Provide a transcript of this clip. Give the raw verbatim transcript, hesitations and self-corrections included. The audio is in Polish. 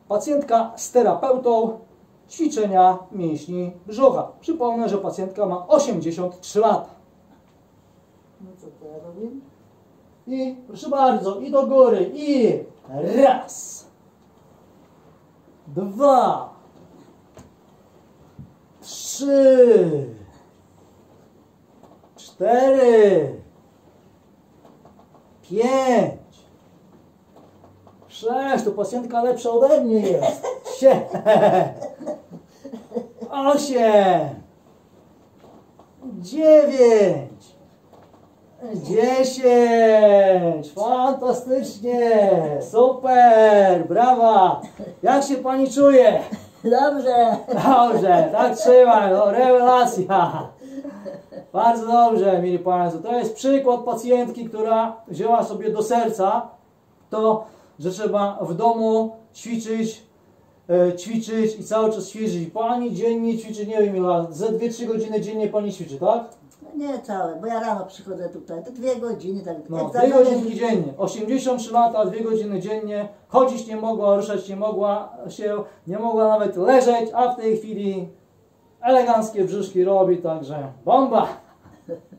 pacjentka z terapeutą ćwiczenia mięśni brzucha. Przypomnę, że pacjentka ma osiemdziesiąt trzy lata. No co to ja robię? I proszę bardzo, i do góry, i raz, dwa, trzy, cztery, pięć, sześć, to pacjentka lepsza ode mnie jest, siedem, osiem, dziewięć, dziesięć, fantastycznie, super, brawa, jak się pani czuje? Dobrze. Dobrze, tak trzymaj, no rewelacja. Bardzo dobrze, mili Państwo. To jest przykład pacjentki, która wzięła sobie do serca to, że trzeba w domu ćwiczyć, e, ćwiczyć i cały czas ćwiczyć. Pani dziennie ćwiczy, nie wiem ile, ze dwie trzy godziny dziennie pani ćwiczy, tak? Nie całe, bo ja rano przychodzę tutaj, to dwie godziny. Tak, No, jak dwie zależy- godzinki dziennie, osiemdziesiąt trzy lata, dwie godziny dziennie, chodzić nie mogła, ruszać nie mogła się, nie mogła nawet leżeć, a w tej chwili eleganckie brzuszki robi, także bomba!